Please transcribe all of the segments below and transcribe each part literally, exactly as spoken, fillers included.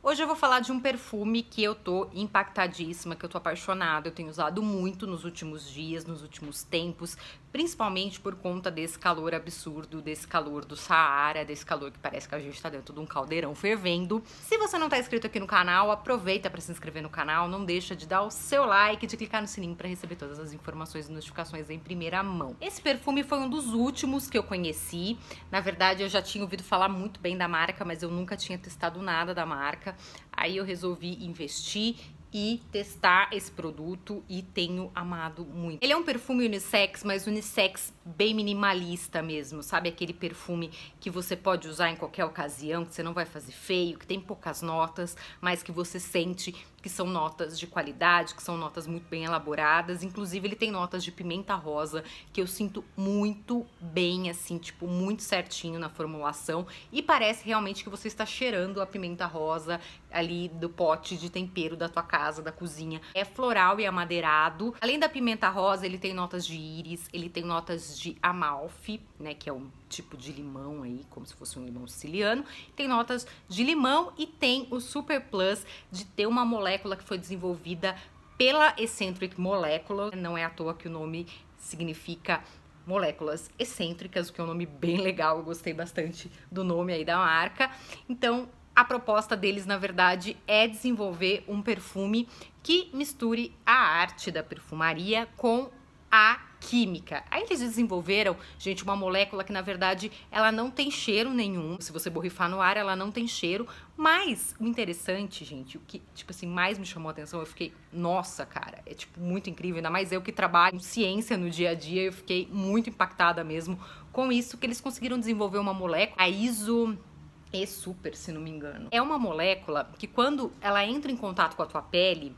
Hoje eu vou falar de um perfume que eu tô impactadíssima, que eu tô apaixonada, eu tenho usado muito nos últimos dias, nos últimos tempos, principalmente por conta desse calor absurdo, desse calor do Saara, desse calor que parece que a gente tá dentro de um caldeirão fervendo. Se você não tá inscrito aqui no canal, aproveita para se inscrever no canal, não deixa de dar o seu like, de clicar no sininho para receber todas as informações e notificações em primeira mão. Esse perfume foi um dos últimos que eu conheci, na verdade eu já tinha ouvido falar muito bem da marca, mas eu nunca tinha testado nada da marca. Aí eu resolvi investir e testar esse produto e tenho amado muito. Ele é um perfume unissex, mas unissex bem minimalista mesmo, sabe? Aquele perfume que você pode usar em qualquer ocasião, que você não vai fazer feio, que tem poucas notas, mas que você sente que são notas de qualidade, que são notas muito bem elaboradas. Inclusive ele tem notas de pimenta rosa, que eu sinto muito bem, assim, tipo, muito certinho na formulação. E parece realmente que você está cheirando a pimenta rosa ali do pote de tempero da tua casa, da cozinha. É floral e amadeirado. Além da pimenta rosa, ele tem notas de íris, ele tem notas de amalfi, né, que é um tipo de limão aí, como se fosse um limão siciliano. Tem notas de limão e tem o super plus de ter uma molécula que foi desenvolvida pela Eccentric Molecular. Não é à toa que o nome significa moléculas excêntricas, o que é um nome bem legal, eu gostei bastante do nome aí da marca. Então, a proposta deles, na verdade, é desenvolver um perfume que misture a arte da perfumaria com a química. Aí eles desenvolveram, gente, uma molécula que, na verdade, ela não tem cheiro nenhum. Se você borrifar no ar, ela não tem cheiro. Mas o interessante, gente, o que, tipo assim, mais me chamou a atenção, eu fiquei, nossa, cara, é, tipo, muito incrível. Ainda mais eu que trabalho com ciência no dia a dia, eu fiquei muito impactada mesmo com isso, que eles conseguiram desenvolver uma molécula, a iso... E super, se não me engano. É uma molécula que quando ela entra em contato com a tua pele,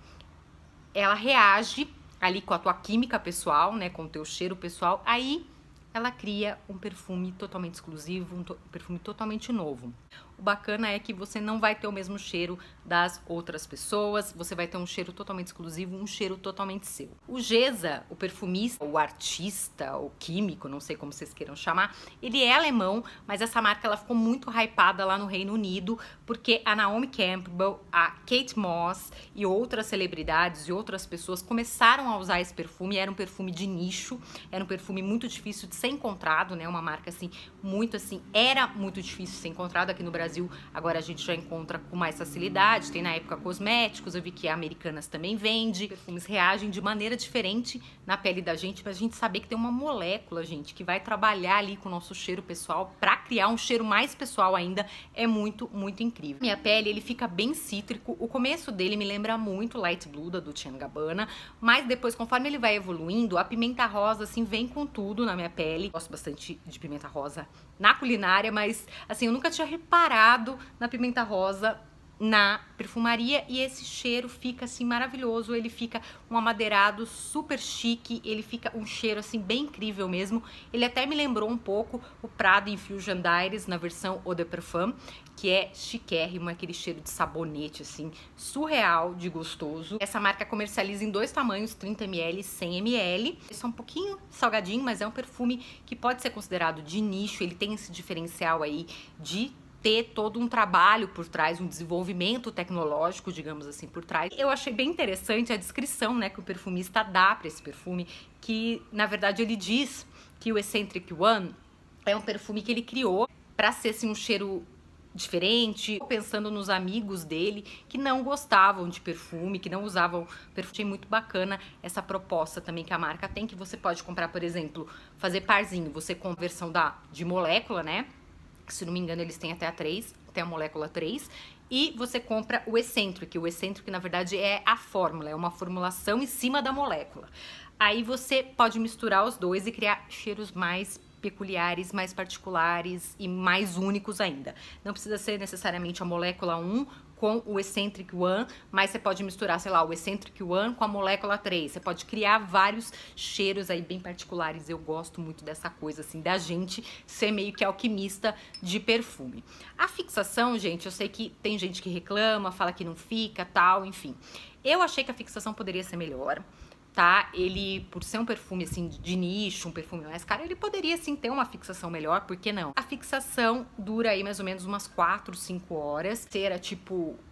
ela reage ali com a tua química pessoal, né, com o teu cheiro pessoal, aí ela cria um perfume totalmente exclusivo, um to- perfume totalmente novo. O bacana é que você não vai ter o mesmo cheiro das outras pessoas, você vai ter um cheiro totalmente exclusivo, um cheiro totalmente seu. O Gesa, o perfumista, o artista, o químico, não sei como vocês queiram chamar, ele é alemão, mas essa marca ela ficou muito hypada lá no Reino Unido, porque a Naomi Campbell, a Kate Moss e outras celebridades e outras pessoas começaram a usar esse perfume. Era um perfume de nicho, era um perfume muito difícil de ser encontrado, né? Uma marca assim, muito assim, era muito difícil de ser encontrado aqui no Brasil. Agora a gente já encontra com mais facilidade, tem na época cosméticos, eu vi que a Americanas também vende. Perfumes reagem de maneira diferente na pele da gente, mas a gente saber que tem uma molécula, gente, que vai trabalhar ali com o nosso cheiro pessoal pra criar um cheiro mais pessoal ainda, é muito, muito incrível. Minha pele, ele fica bem cítrico, o começo dele me lembra muito Light Blue da Dolce and Gabbana, mas depois, conforme ele vai evoluindo, a pimenta rosa, assim, vem com tudo na minha pele. Gosto bastante de pimenta rosa na culinária, mas, assim, eu nunca tinha reparado na pimenta rosa na perfumaria e esse cheiro fica assim maravilhoso, ele fica um amadeirado super chique, ele fica um cheiro assim bem incrível mesmo. Ele até me lembrou um pouco o Prada Infusion Diaries na versão Eau de Parfum, que é chiquérrimo, aquele cheiro de sabonete assim, surreal de gostoso. Essa marca comercializa em dois tamanhos, trinta mililitros e cem mililitros. Esse é um pouquinho salgadinho, mas é um perfume que pode ser considerado de nicho, ele tem esse diferencial aí de ter todo um trabalho por trás, um desenvolvimento tecnológico, digamos assim, por trás. Eu achei bem interessante a descrição, né, que o perfumista dá para esse perfume, que na verdade ele diz que o Eccentric One é um perfume que ele criou para ser assim, um cheiro diferente, pensando nos amigos dele que não gostavam de perfume, que não usavam perfume. Achei muito bacana essa proposta também que a marca tem, que você pode comprar, por exemplo, fazer parzinho, você com a versão da, de molécula, né? Se não me engano, eles têm até a três, até a molécula três, e você compra o Eccentric. O Eccentric, na verdade, é a fórmula, é uma formulação em cima da molécula. Aí você pode misturar os dois e criar cheiros mais peculiares, mais particulares e mais únicos ainda. Não precisa ser necessariamente a molécula um com o Eccentric One, mas você pode misturar, sei lá, o Eccentric One com a molécula três. Você pode criar vários cheiros aí bem particulares. Eu gosto muito dessa coisa, assim, da gente ser meio que alquimista de perfume. A fixação, gente, eu sei que tem gente que reclama, fala que não fica, tal, enfim. Eu achei que a fixação poderia ser melhor. Tá? Ele, por ser um perfume assim de nicho, um perfume mais caro, ele poderia sim ter uma fixação melhor, por que não? A fixação dura aí mais ou menos umas quatro, cinco horas. Cera tipo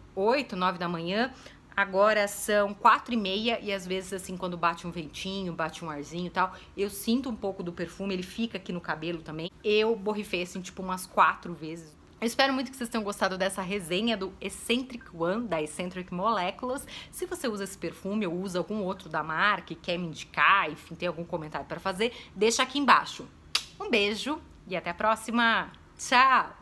oito, nove da manhã. Agora são quatro e meia e às vezes assim, quando bate um ventinho, bate um arzinho e tal, eu sinto um pouco do perfume, ele fica aqui no cabelo também. Eu borrifei assim, tipo umas quatro vezes. Eu espero muito que vocês tenham gostado dessa resenha do Eccentric One, da Eccentric Molecules. Se você usa esse perfume ou usa algum outro da marca e quer me indicar, enfim, tem algum comentário para fazer, deixa aqui embaixo. Um beijo e até a próxima. Tchau!